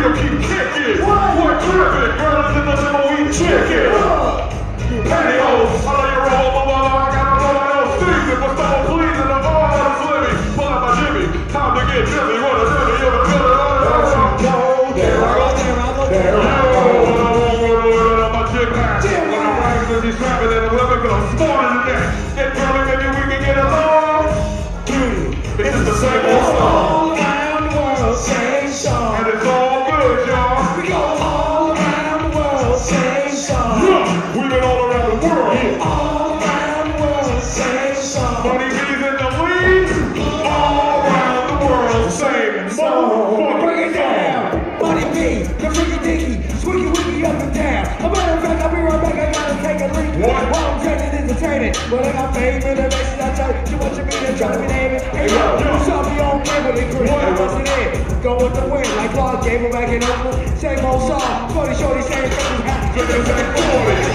still keep kicking. What tripping? Girl, it's in the limo, we chicken. Pantyhose, I love your roll, but I got a roll out of season. But someone pleasing, I'm all out of slimming. Pull out my Jimmy, time to get Jimmy. What a Jimmy, you're the feeling. There I go. My jig pack. When I'm riding with these rapping and I'm living, I'm smarter than that. Get girly, maybe we can get along. It's the same old song. All around the world, same song. And it's all good, y'all. We go all around the world, same song. Yeah, we've been all around the world. All around the world, same song. Money B's in the lead. All around the world, same song. Break it down. Money B, the freaky dinky, squeaky wicky up and down. A matter of fact, I'll be right back. I gotta take a leak. What? While I'm training, entertaining. But I got fame in the races. I tell you what you mean and try to be naming. Hey yo, you saw me on cable and Chris. I wasn't in. Go with the wind like Clark Gable back in Oakland. Same old song. 40 shorty, same thing.